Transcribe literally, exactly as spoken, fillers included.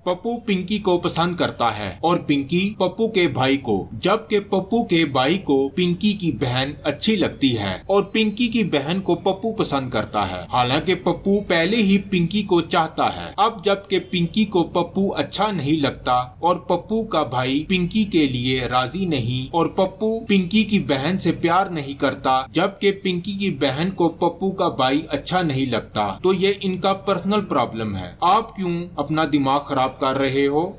पप्पू पिंकी को पसंद करता है और पिंकी पप्पू के भाई को, जबकि पप्पू के भाई को पिंकी की बहन अच्छी लगती है और पिंकी की बहन को पप्पू पसंद करता है। हालांकि पप्पू पहले ही पिंकी को चाहता है। अब जबकि पिंकी को पप्पू अच्छा नहीं लगता और पप्पू का भाई पिंकी के लिए राजी नहीं और पप्पू पिंकी की बहन से प्यार नहीं करता, जबकि पिंकी की बहन को पप्पू का भाई अच्छा नहीं लगता, तो ये इनका पर्सनल प्रॉब्लम है। आप क्यों अपना दिमाग खराब कर रहे हो?